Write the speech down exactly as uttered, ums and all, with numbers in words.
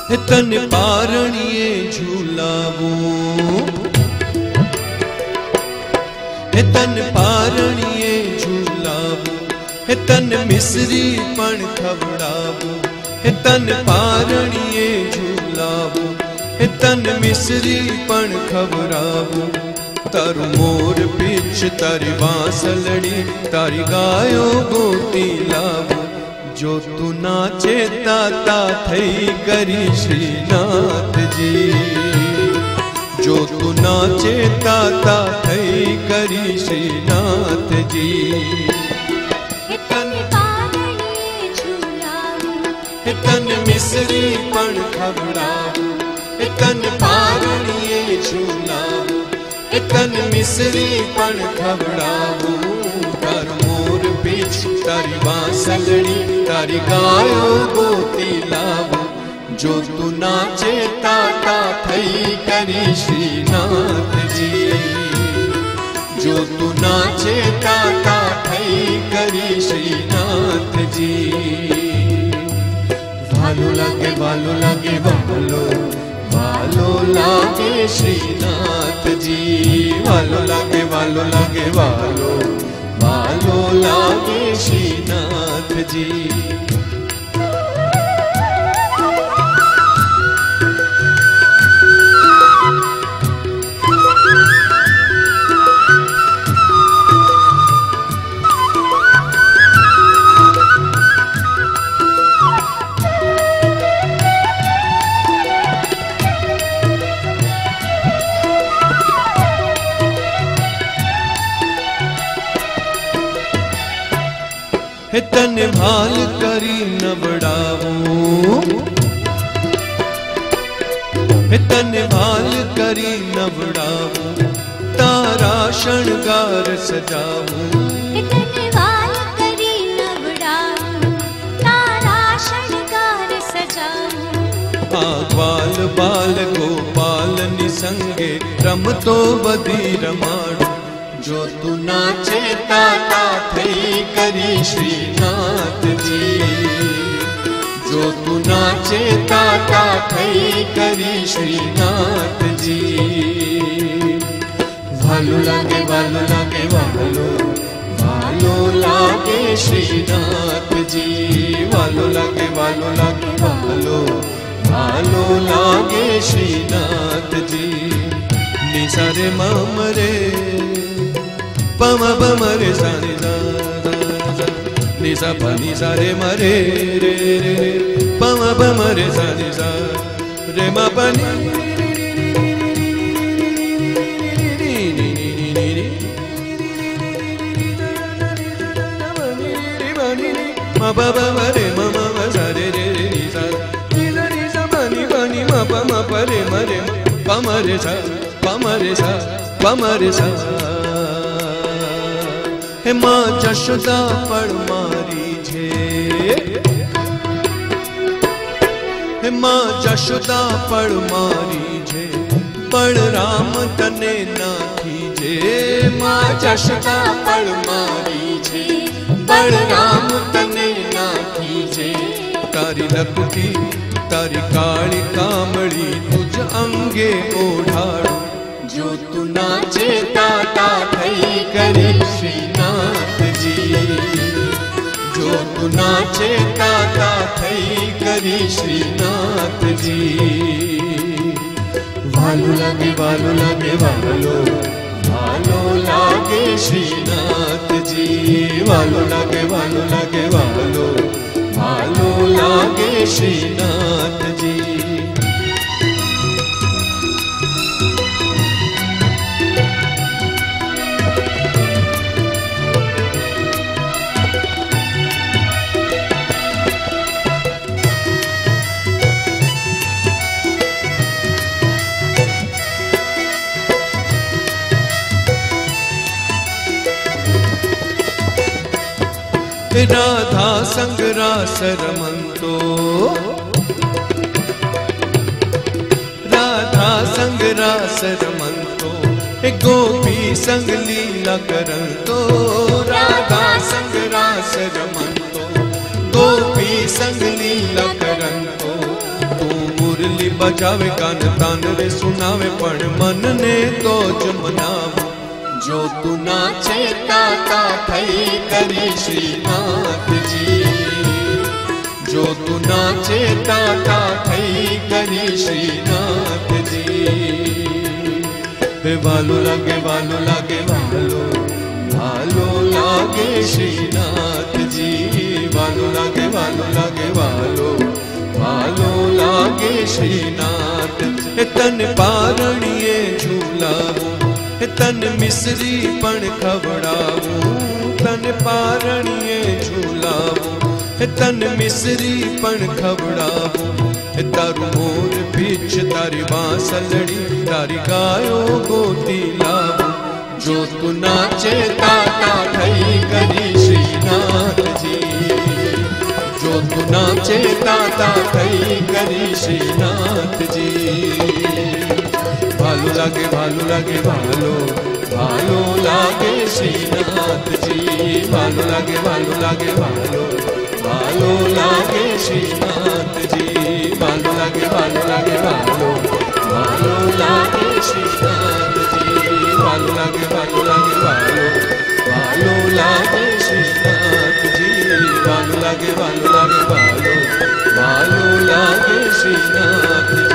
तन पारणिए झूलावो, तन पारणिए झूलावो, तन मिसरी पण खवड़ावो, तन पारणिए झूलावो, तन मिसरी पण खवड़ावो। तारू मोर पीछ तारी बांसलड़ी, तारी गायो गोती लावो। जो तू नाचे ताता थई करी श्रीनाथ जी, जो तू नाचे ताता थई करी श्रीनाथ जी। तन पारणिए झूलावो, तन मिसरी पण खवड़ावो, तन पारणिए झूलावो, तन मिसरी पण खवड़ावो। तार मोर पीछ तारी बांसलड़ी, तारी गायो गोती लावो। जो तू नाचे ताता थई करी श्रीनाथ जी, जो तू नाचे ताता थई करी श्रीनाथ जी। भालो लागे भालो लागे भालो, भालो लागे श्रीनाथ जी। भालो लागे भालो लागे भालो, भालो लागे श्रीनाथ जी। तन भाल करी नवड़ावो, तन भाल करी नवड़ावो। तारा शणगार सजावो, तन भाल करी नवड़ावो, तारा शणगार सजावो। आ ग्वाल बाल गोपाल निसंगे रमतो बधी रमाड़ो। जो तू नाचे ताता थई करी श्रीनाथ जी, जो तू नाचे ताता थई करी श्रीनाथ जी। भालो लागे भालो लागे भालो, भालो लागे श्रीनाथ जी। भालो लागे भालो लागे भालो, भालो लागे श्रीनाथ जी। निसा रे मम रे पम पम रे सा रे सा सा, निसा प निसा रे म रे रे रे, पम पम रे सा रे सा, रे म प नि म प प म रे म म म सा रे रे रे नि सा, नि सा नि सा प नि प नि म प म प रे म रे, प म रे सा, प म रे सा, प म रे सा। हे माँ जशोदा पड़ मारी छे, हे माँ जशोदा पड़ मारी छे। बलराम तने नाखी जे, माँ जशोदा पड़ मारी छे। बलराम तने नाखी जे। तारी लकुटी तारी काली कामड़ी तुझ अंगे ओढ़ाड़ो। जो तू नाचे ताता थई करी श्रीनाथ जी, जो तू नाचे ताता थई करी श्रीनाथ जी। भालो लागे भालो लागे भालो, भालो लागे श्रीनाथ जी। भालो लागे भालो लागे भालो, भालो लागे श्रीनाथ जी। राधा संग रास रमंतो, राधा संग रास रमंतो। गोपी संग लीला करंतो, राधा संग रास रमंतो। गोपी संग लीला करंतो। तू बजावे कान तान रे सुनावे पण मन ने तो ज मनाव। जो तू नाचे ताता थई करी श्रीनाथ जी, जो तू नाचे ताता थई करी श्रीनाथ जी। वालो लागे वालो लागे वालो वालो लागे श्रीनाथ जी, वालो लागे वालो लागे वालो वालो लागे श्रीनाथ। तन पारणिए झूलावूं, तन मिसरी पण खवड़ावूं, तन पारणिए झूलावूं, तन मिसरी पण खवड़ावूं। तारू मोर बीच तारी बांसलड़ी, तारी गायो गोती लावूं। जो तू नाचे ताता थई करी श्रीनाथ जी, जो तू नाचे ताता थई करी श्रीनाथ जी। भालो लागे भालो लागे भालो भालो लागे श्रीनाथ जी, भालो लागे भालो लागे भालो भालो लागे श्रीनाथ जी, भालो लागे भालो लागे भालो भालो लागे श्रीनाथ जी, भालो लागे भालो लागे भालो भालो लागे श्रीनाथ जी, भालो लागे भालो लागे भालो भालो लागे श्रीनाथ।